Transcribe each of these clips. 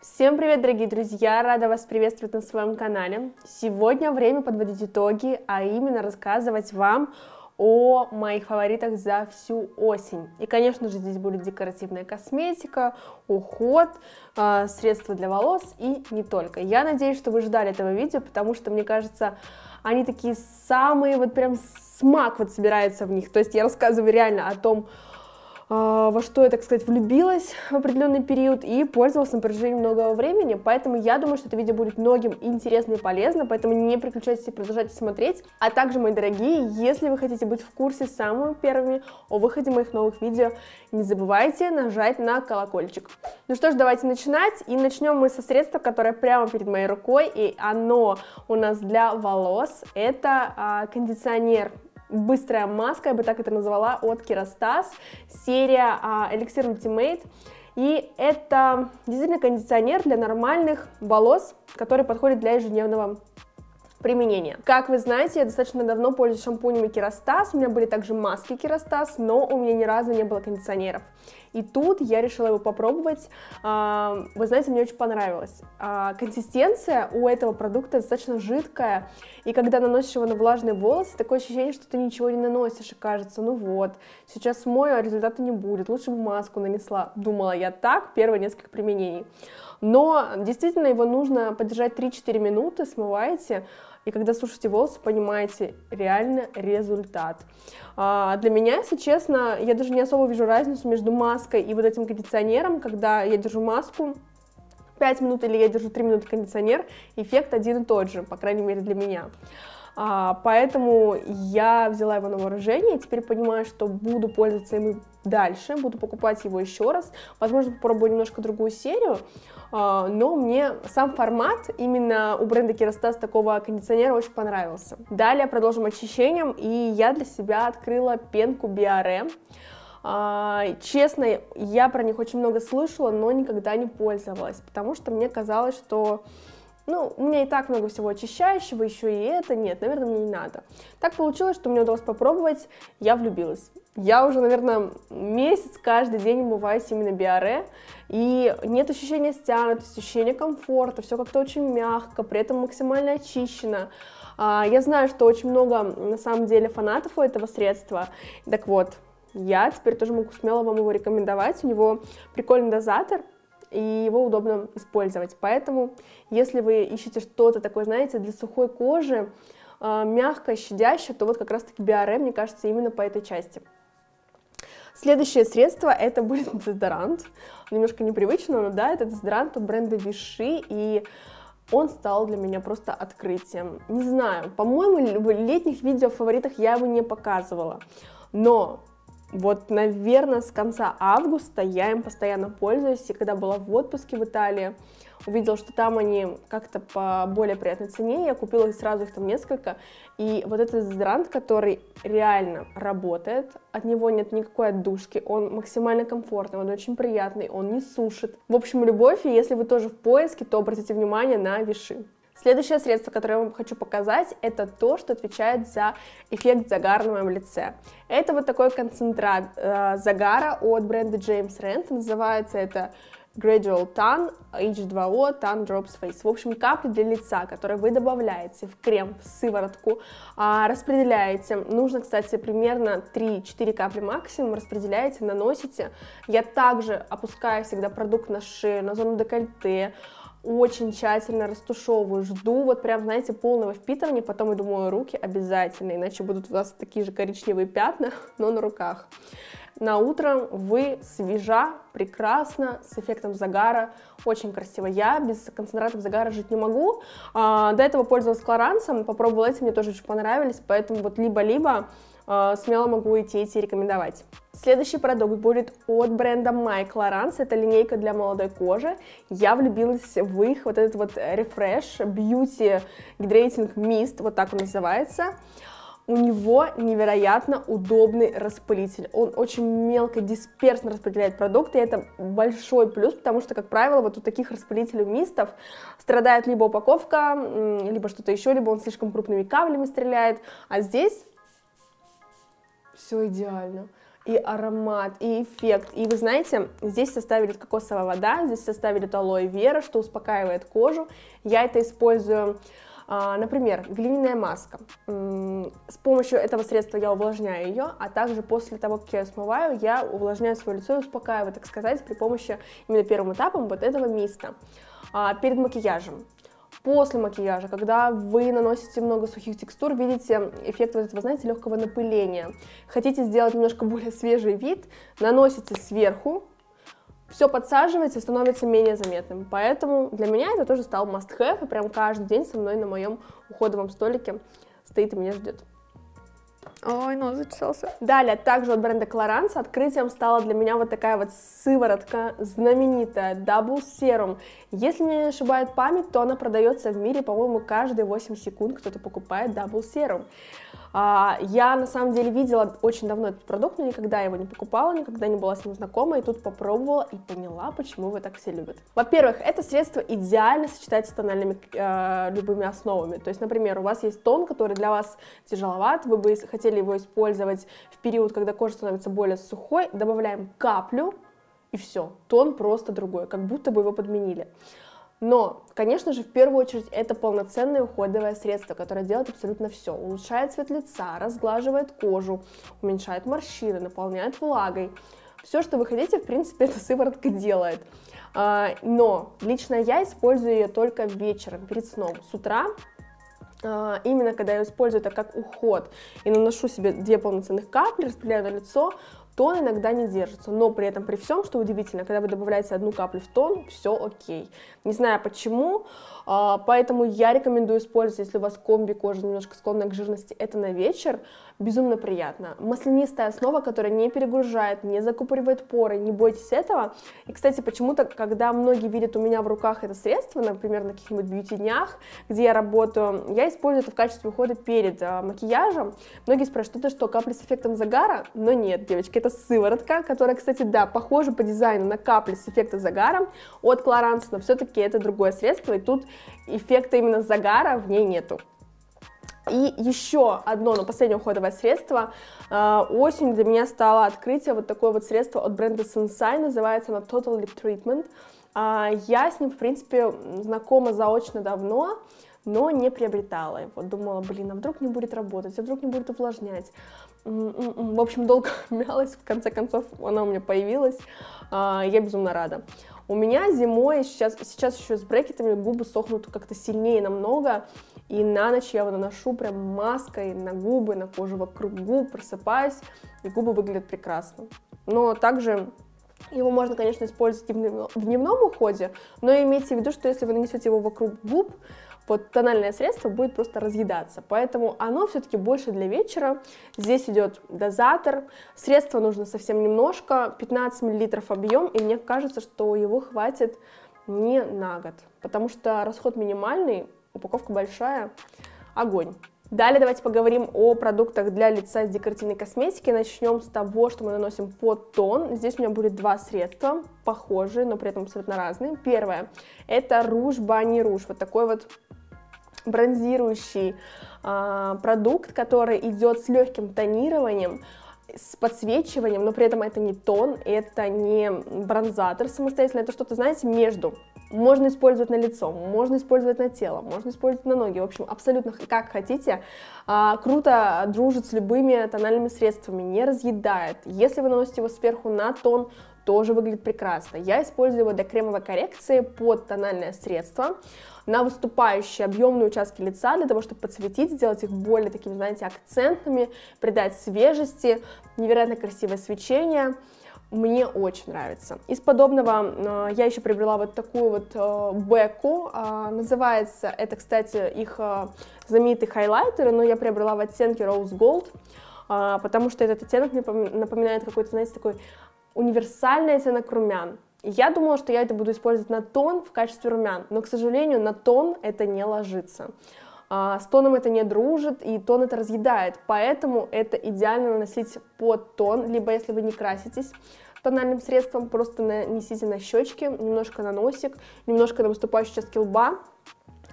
Всем привет, дорогие друзья! Рада вас приветствовать на своем канале. Сегодня время подводить итоги, а именно рассказывать вам о моих фаворитах за всю осень. И, конечно же, здесь будет декоративная косметика, уход, средства для волос и не только. Я надеюсь, что вы ждали этого видео, потому что, мне кажется, они такие самые, вот прям смак вот собирается в них. То есть я рассказываю реально о том, во что я, так сказать, влюбилась в определенный период и пользовалась на протяжении многого времени, поэтому я думаю, что это видео будет многим интересно и полезно, поэтому не переключайтесь и продолжайте смотреть. А также, мои дорогие, если вы хотите быть в курсе самыми первыми о выходе моих новых видео, не забывайте нажать на колокольчик. Ну что ж, давайте начинать, и начнем мы со средства, которое прямо перед моей рукой, и оно у нас для волос, это кондиционер. Быстрая маска, я бы так это назвала, от Kerastase, серия Elixir Ultimate. И это действительно кондиционер для нормальных волос, который подходит для ежедневного применения. Как вы знаете, я достаточно давно пользуюсь шампунями Kerastase, у меня были также маски Kerastase, но у меня ни разу не было кондиционеров. И тут я решила его попробовать. Вы знаете, мне очень понравилось. Консистенция у этого продукта достаточно жидкая, и когда наносишь его на влажные волосы, такое ощущение, что ты ничего не наносишь, и кажется, ну вот, сейчас смою, а результата не будет, лучше бы маску нанесла. Думала я так, первые несколько применений. Но действительно его нужно подержать 3-4 минуты, смываете, и когда сушите волосы, понимаете реально результат. Для меня, если честно, я даже не особо вижу разницу между маской и вот этим кондиционером. Когда я держу маску 5 минут или я держу 3 минуты кондиционер, эффект один и тот же, по крайней мере для меня. Поэтому я взяла его на вооружение и теперь понимаю, что буду пользоваться им дальше, буду покупать его еще раз, возможно, попробую немножко другую серию, но мне сам формат именно у бренда Kerastase такого кондиционера очень понравился. Далее продолжим очищением, и я для себя открыла пенку Biore. Честно, я про них очень много слышала, но никогда не пользовалась, потому что мне казалось, что у меня и так много всего очищающего, еще и это, нет, наверное, мне не надо. Так получилось, что мне удалось попробовать, я влюбилась. Я уже, наверное, месяц каждый день умываюсь именно Biore, и нет ощущения стянутости, ощущения комфорта, все как-то очень мягко, при этом максимально очищено. Я знаю, что очень много, на самом деле, фанатов у этого средства, так вот, я теперь тоже могу смело вам его рекомендовать, у него прикольный дозатор, и его удобно использовать. Поэтому, если вы ищете что-то такое, знаете, для сухой кожи, мягкое, щадящее, то вот как раз-таки Biore, мне кажется, именно по этой части. Следующее средство, это будет дезодорант. Немножко непривычно, но да, это дезодорант от бренда Vichy, и он стал для меня просто открытием. Не знаю, по-моему, в летних видео в фаворитах я его не показывала, но вот, наверное, с конца августа я им постоянно пользуюсь, и когда была в отпуске в Италии, увидела, что там они как-то по более приятной цене, я купила сразу их там несколько, и вот этот дезодорант, который реально работает, от него нет никакой отдушки, он максимально комфортный, он очень приятный, он не сушит. В общем, любовь, и если вы тоже в поиске, то обратите внимание на Vichy. Следующее средство, которое я вам хочу показать, это то, что отвечает за эффект загара на моем лице. Это вот такой концентрат загара от бренда James Rand, называется это Gradual Tan H2O Tan Drops Face. В общем, капли для лица, которые вы добавляете в крем, в сыворотку, распределяете. Нужно, кстати, примерно 3-4 капли максимум, распределяете, наносите. Я также опускаю всегда продукт на шею, на зону декольте, очень тщательно растушевываю, жду вот прям, знаете, полного впитывания, потом иду мою руки обязательно, иначе будут у вас такие же коричневые пятна, но на руках. На утро вы свежа, прекрасно, с эффектом загара, очень красиво. Я без концентратов загара жить не могу. До этого пользовалась Clarins, попробовала эти, мне тоже очень понравились, поэтому вот либо-либо смело могу идти и рекомендовать. Следующий продукт будет от бренда My Clarins, это линейка для молодой кожи. Я влюбилась в их вот этот вот Refresh Beauty Hydrating Mist, вот так он называется. У него невероятно удобный распылитель, он очень мелко, дисперсно распределяет продукты, и это большой плюс, потому что, как правило, вот у таких распылителей мистов страдает либо упаковка, либо что-то еще, либо он слишком крупными каплями стреляет, а здесь все идеально. и аромат, и эффект. И вы знаете, здесь составили кокосовая вода, здесь составили алоэ вера, что успокаивает кожу. Я это использую, например, глиняная маска. С помощью этого средства я увлажняю ее, а также после того, как я ее смываю, я увлажняю свое лицо и успокаиваю, так сказать, при помощи именно первым этапом вот этого миста. Перед макияжем. После макияжа, когда вы наносите много сухих текстур, видите эффект вот этого, знаете, легкого напыления. Хотите сделать немножко более свежий вид, наносите сверху, все подсаживается и становится менее заметным. Поэтому для меня это тоже стал must-have, и прям каждый день со мной на моем уходовом столике стоит и меня ждет. Ой, нос зачесался. Далее, также от бренда Clarins открытием стала для меня вот такая вот сыворотка знаменитая Double Serum. Если мне не ошибает память, то она продается в мире, по-моему, каждые 8 секунд кто-то покупает Double Serum. Я на самом деле видела очень давно этот продукт, но никогда его не покупала, никогда не была с ним знакома, и тут попробовала и поняла, почему его так все любят. Во-первых, это средство идеально сочетается с тональными любыми основами. То есть, например, у вас есть тон, который для вас тяжеловат, вы бы хотели его использовать в период, когда кожа становится более сухой, добавляем каплю, и все, тон просто другой, как будто бы его подменили. Но, конечно же, в первую очередь, это полноценное уходовое средство, которое делает абсолютно все. Улучшает цвет лица, разглаживает кожу, уменьшает морщины, наполняет влагой. Все, что вы хотите, в принципе, эта сыворотка делает. Но лично я использую ее только вечером, перед сном. С утра, именно когда я использую это как уход и наношу себе 2 полноценных капли, распределяю на лицо, тон иногда не держится, но при этом, при всем, что удивительно, когда вы добавляете 1 каплю в тон, все окей. Не знаю почему, поэтому я рекомендую использовать, если у вас комби кожа немножко склонна к жирности, это на вечер, безумно приятно. Маслянистая основа, которая не перегружает, не закупоривает поры, не бойтесь этого. И, кстати, почему-то, когда многие видят у меня в руках это средство, например, на каких-нибудь бьюти-днях, где я работаю, я использую это в качестве ухода перед макияжем. Многие спрашивают, это что, капли с эффектом загара? Но нет, девочки, это сыворотка, которая, кстати, да, похожа по дизайну на капли с эффектом загара от Clarins, но все-таки это другое средство, и тут эффекта именно загара в ней нету. И еще одно, но последнее уходовое средство. Осенью для меня стало открытие вот такое вот средство от бренда Sensai, называется оно Total Lip Treatment. Я с ним, в принципе, знакома заочно давно, но не приобретала его. Думала, блин, а вдруг не будет работать, а вдруг не будет увлажнять. В общем, долго мялась, в конце концов она у меня появилась, я безумно рада. У меня зимой, сейчас еще с брекетами, губы сохнут как-то сильнее намного, и на ночь я его наношу прям маской на губы, на кожу вокруг губ, просыпаюсь, и губы выглядят прекрасно. Но также его можно, конечно, использовать и в дневном уходе, но имейте в виду, что если вы нанесете его вокруг губ, вот тональное средство будет просто разъедаться, поэтому оно все-таки больше для вечера. Здесь идет дозатор, средства нужно совсем немножко, 15 мл объем, и мне кажется, что его хватит не на год, потому что расход минимальный, упаковка большая, огонь. Далее давайте поговорим о продуктах для лица из декоративной косметики. Начнем с того, что мы наносим под тон. Здесь у меня будет 2 средства, похожие, но при этом абсолютно разные. Первое – это Rouge Bunny Rouge, вот такой вот бронзирующий продукт, который идет с легким тонированием, с подсвечиванием, но при этом это не тон, это не бронзатор самостоятельно, это что-то, знаете, между. Можно использовать на лицо, можно использовать на тело, можно использовать на ноги, в общем, абсолютно как хотите. Круто дружит с любыми тональными средствами, не разъедает. Если вы наносите его сверху на тон, тоже выглядит прекрасно. Я использую его для кремовой коррекции под тональное средство на выступающие объемные участки лица, для того, чтобы подсветить, сделать их более такими, знаете, акцентными, придать свежести, невероятно красивое свечение. Мне очень нравится. Из подобного я еще приобрела вот такую вот беку. Называется это, кстати, их знаменитые хайлайтеры, но я приобрела в оттенке Rose Gold, потому что этот оттенок мне напоминает какой-то, знаете, такой универсальный оттенок румян. Я думала, что я это буду использовать на тон в качестве румян, но, к сожалению, на тон это не ложится. С тоном это не дружит, и тон это разъедает, поэтому это идеально наносить под тон, либо если вы не краситесь тональным средством, просто нанесите на щечки, немножко на носик, немножко на выступающие участки лба,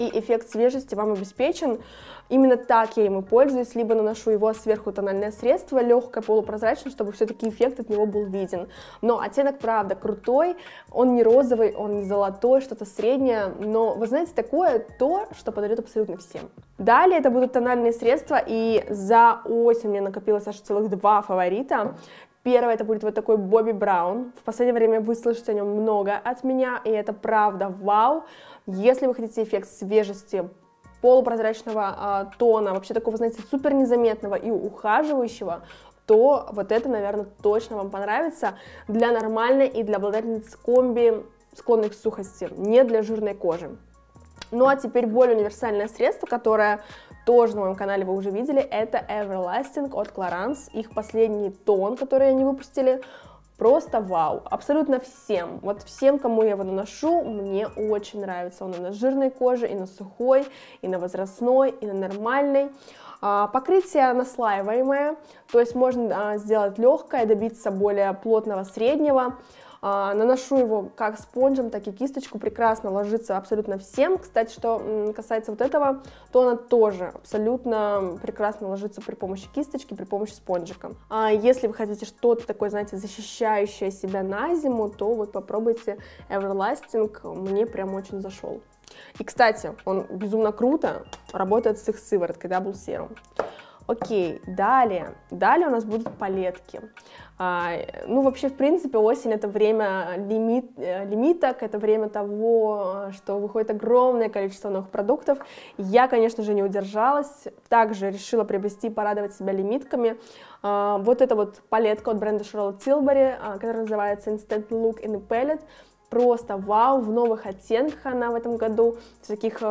и эффект свежести вам обеспечен. Именно так я им и пользуюсь, либо наношу его сверху тональное средство, легкое, полупрозрачное, чтобы все-таки эффект от него был виден. Но оттенок, правда, крутой, он не розовый, он не золотой, что-то среднее, но, вы знаете, такое то, что подойдет абсолютно всем. Далее это будут тональные средства, и за осень мне накопилось аж целых 2 фаворита. Первое, это будет вот такой Bobbi Brown. В последнее время вы слышите о нем много от меня, и это правда вау. Если вы хотите эффект свежести, полупрозрачного тона, вообще такого, знаете, супер незаметного и ухаживающего, то вот это, наверное, точно вам понравится для нормальной и для обладательниц комби, склонной к сухости, не для жирной кожи. Ну а теперь более универсальное средство, которое тоже на моем канале вы уже видели, это Everlasting от Clarins, их последний тон, который они выпустили. Просто вау, абсолютно всем, вот всем, кому я его наношу, мне очень нравится. Он и на жирной коже, и на сухой, и на возрастной, и на нормальной. Покрытие наслаиваемое, то есть можно сделать легкое, добиться более плотного среднего. Наношу его как спонжем, так и кисточку, прекрасно ложится абсолютно всем. Кстати, что касается вот этого тона, тоже абсолютно прекрасно ложится при помощи кисточки, при помощи спонжика. Если вы хотите что-то такое, знаете, защищающее себя на зиму, то вот попробуйте Everlasting, мне прям очень зашел. И, кстати, он безумно круто работает с их сывороткой Double Serum. Окей, далее у нас будут палетки. Ну, вообще, в принципе, осень — это время лимиток, это время того, что выходит огромное количество новых продуктов. Я, конечно же, не удержалась, также решила приобрести и порадовать себя лимитками. Вот эта вот палетка от бренда Charlotte Tilbury, которая называется Instant Look in a Palette. Просто вау, в новых оттенках она в этом году, в таких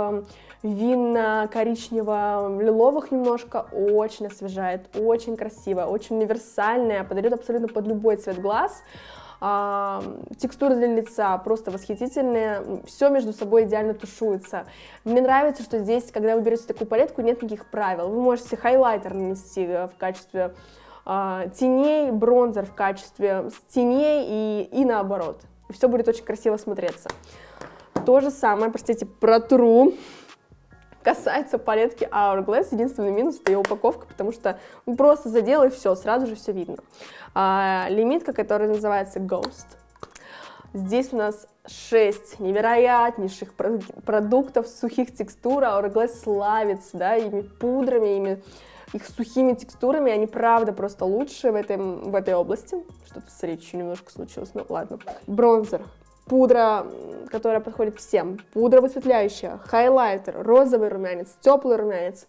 винно-коричнево-лиловых немножко, очень освежает, очень красиво, очень универсальная, подойдет абсолютно под любой цвет глаз. Текстура для лица просто восхитительная, все между собой идеально тушуется. Мне нравится, что здесь, когда вы берете такую палетку, нет никаких правил. Вы можете хайлайтер нанести в качестве теней, бронзер в качестве теней и наоборот. И все будет очень красиво смотреться. То же самое, простите, протру, касается палетки Hourglass. Единственный минус — это ее упаковка, потому что просто задел и все, сразу же все видно. Лимитка, которая называется Ghost. Здесь у нас 6 невероятнейших продуктов сухих текстур. Hourglass славится, да, ими пудрами, их сухими текстурами, они правда просто лучшие в этой области. Что-то с речью немножко случилось, ну ладно. Бронзер, пудра, которая подходит всем, пудра высветляющая, хайлайтер, розовый румянец, теплый румянец.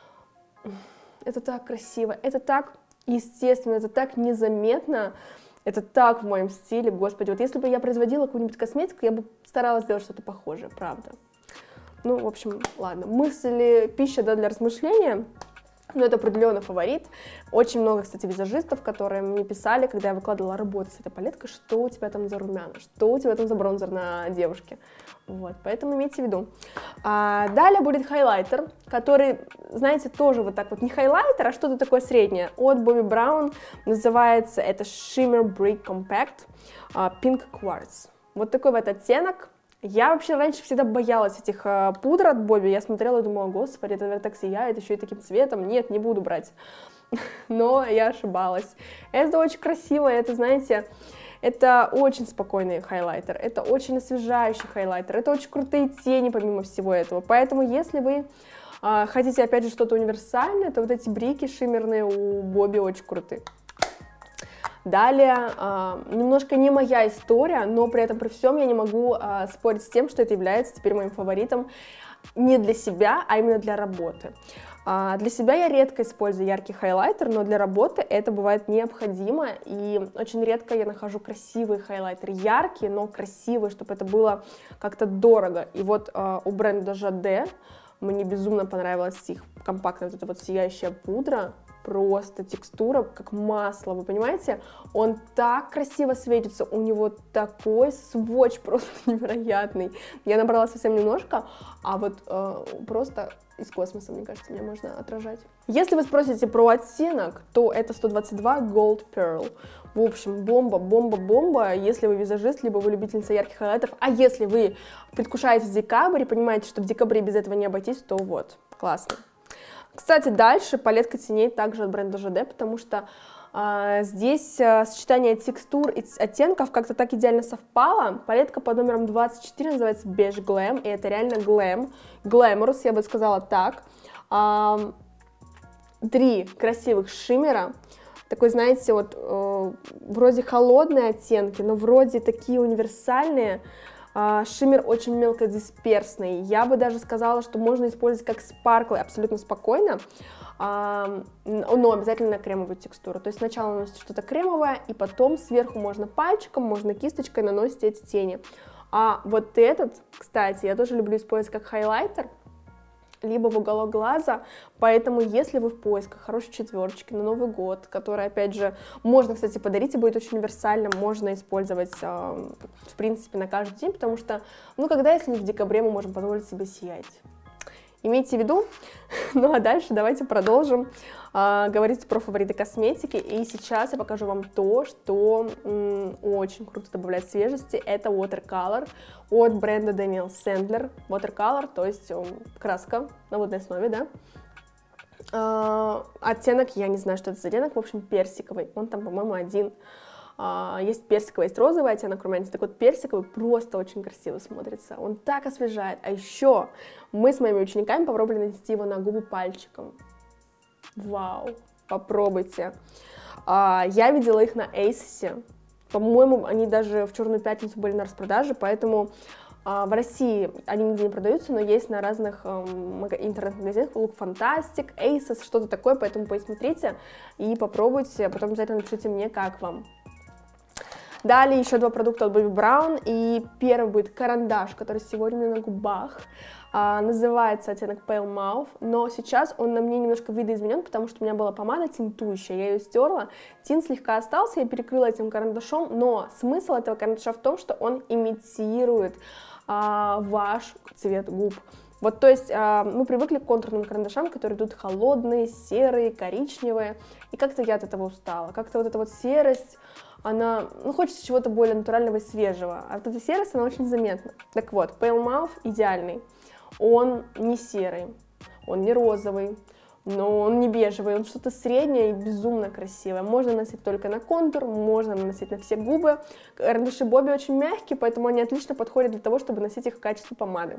Это так красиво, это так естественно, это так незаметно, это так в моем стиле, господи. Вот если бы я производила какую-нибудь косметику, я бы старалась сделать что-то похожее, правда. Ну, в общем, ладно. Мысли, пища, да, для размышления. Но это определенно фаворит. Очень много, кстати, визажистов, которые мне писали, когда я выкладывала работу с этой палеткой, что у тебя там за румяна, что у тебя там за бронзер на девушке. Вот, поэтому имейте в виду. Далее будет хайлайтер, который, знаете, тоже вот так вот, не хайлайтер, а что-то такое среднее. От Bobbi Brown, называется это Shimmer Brick Compact Pink Quartz. Вот такой вот оттенок. Я вообще раньше всегда боялась этих пудр от Bobbi. Я смотрела и думала, господи, это так сияет, еще и таким цветом. Нет, не буду брать. Но я ошибалась. Это очень красиво, это, знаете, это очень спокойный хайлайтер, это очень освежающий хайлайтер, это очень крутые тени, помимо всего этого. Поэтому, если вы хотите, опять же, что-то универсальное, то вот эти брики шиммерные у Bobbi очень крутые. Далее, немножко не моя история, но при этом при всем я не могу спорить с тем, что это является теперь моим фаворитом не для себя, а именно для работы. Для себя я редко использую яркий хайлайтер, но для работы это бывает необходимо, и очень редко я нахожу красивые хайлайтеры, яркие, но красивые, чтобы это было как-то дорого. И вот у бренда Jade мне безумно понравилась их компактная вот эта вот сияющая пудра. Просто текстура как масло, вы понимаете? Он так красиво светится, у него такой сводч просто невероятный. Я набрала совсем немножко, а вот просто из космоса, мне кажется, меня можно отражать. Если вы спросите про оттенок, то это 122 Gold Pearl. В общем, бомба, бомба, бомба, если вы визажист, либо вы любительница ярких хайлайтов, а если вы предвкушаете декабрь и понимаете, что в декабре без этого не обойтись, то вот, классно. Кстати, дальше палетка теней также от бренда ЖД, потому что здесь сочетание текстур и оттенков как-то так идеально совпало. Палетка под номером 24 называется Beige Glam, и это реально глэм, glamorous, я бы сказала так. 3 красивых шиммера, такой, знаете, вот вроде холодные оттенки, но вроде такие универсальные. Шиммер очень мелкодисперсный, я бы даже сказала, что можно использовать как спарклы абсолютно спокойно, но обязательно на кремовую текстуру. То есть сначала наносите что-то кремовое, и потом сверху можно пальчиком, можно кисточкой наносить эти тени. А вот этот, кстати, я тоже люблю использовать как хайлайтер, либо в уголок глаза, поэтому если вы в поисках хорошей четверочки на Новый год, которая, опять же, можно, кстати, подарить и будет очень универсально, можно использовать, в принципе, на каждый день, потому что, ну, когда, если не в декабре, мы можем позволить себе сиять. Имейте в виду. Ну а дальше давайте продолжим говорить про фавориты косметики. И сейчас я покажу вам то, что очень круто добавляет свежести. Это Watercolor от бренда Daniel Sandler. Watercolor, то есть краска на водной основе, да. Оттенок, я не знаю, что это за оттенок, в общем, персиковый. Он там, по-моему, один. Есть персиковый, есть розовый оттенок румянца, так вот персиковый просто очень красиво смотрится, он так освежает. А еще мы с моими учениками попробовали нанести его на губы пальчиком. Вау, попробуйте. Я видела их на Asos, по-моему, они даже в Черную пятницу были на распродаже, поэтому в России они нигде не продаются, но есть на разных интернет-магазинах, Look Fantastic, Asos, что-то такое, поэтому посмотрите и попробуйте, потом обязательно напишите мне, как вам. Далее еще 2 продукта от Bobbi Brown, и первый будет карандаш, который сегодня у меня на губах, называется оттенок Pale Mauve, но сейчас он на мне немножко видоизменен, потому что у меня была помада тинтующая, я ее стерла, тинт слегка остался, я перекрыла этим карандашом, но смысл этого карандаша в том, что он имитирует ваш цвет губ. Вот, то есть мы привыкли к контурным карандашам, которые идут холодные, серые, коричневые, и как-то я от этого устала, как-то вот эта вот серость, она, ну, хочется чего-то более натурального и свежего, а вот эта серость, она очень заметна. Так вот, Pale Mauve идеальный, он не серый, он не розовый, но он не бежевый, он что-то среднее и безумно красивое. Можно наносить только на контур, можно наносить на все губы. Карандаши Bobbi очень мягкие, поэтому они отлично подходят для того, чтобы носить их в качестве помады.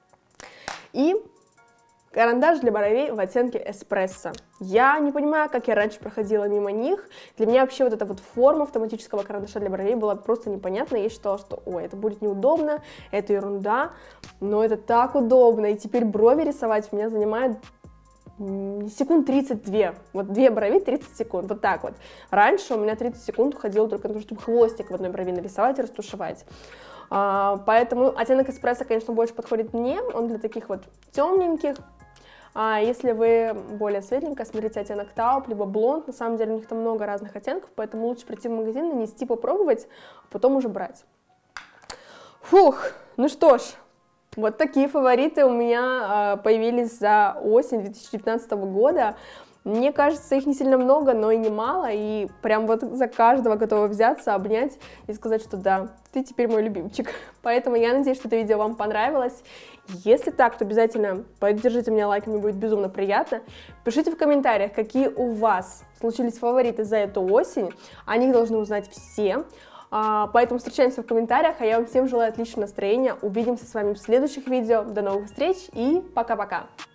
И карандаш для бровей в оттенке эспрессо. Я не понимаю, как я раньше проходила мимо них. Для меня вообще вот эта вот форма автоматического карандаша для бровей была просто непонятна. Я считала, что ой, это будет неудобно, это ерунда, но это так удобно. И теперь брови рисовать у меня занимает секунд 32. Вот 2 брови 30 секунд, вот так вот. Раньше у меня 30 секунд уходило только на то, чтобы хвостик в одной брови нарисовать и растушевать. Поэтому оттенок эспрессо, конечно, больше подходит мне, он для таких вот темненьких. Если вы более светленькая, смотрите оттенок Taupe, либо блонд, на самом деле у них там много разных оттенков, поэтому лучше прийти в магазин, нанести, попробовать, а потом уже брать. Фух, ну что ж, вот такие фавориты у меня появились за осень 2019 года. Мне кажется, их не сильно много, но и немало, и прям вот за каждого готова взяться, обнять и сказать, что да, ты теперь мой любимчик. Поэтому я надеюсь, что это видео вам понравилось. Если так, то обязательно поддержите меня лайком, мне будет безумно приятно. Пишите в комментариях, какие у вас случились фавориты за эту осень, о них должны узнать все. Поэтому встречаемся в комментариях, а я вам всем желаю отличного настроения. Увидимся с вами в следующих видео. До новых встреч и пока-пока!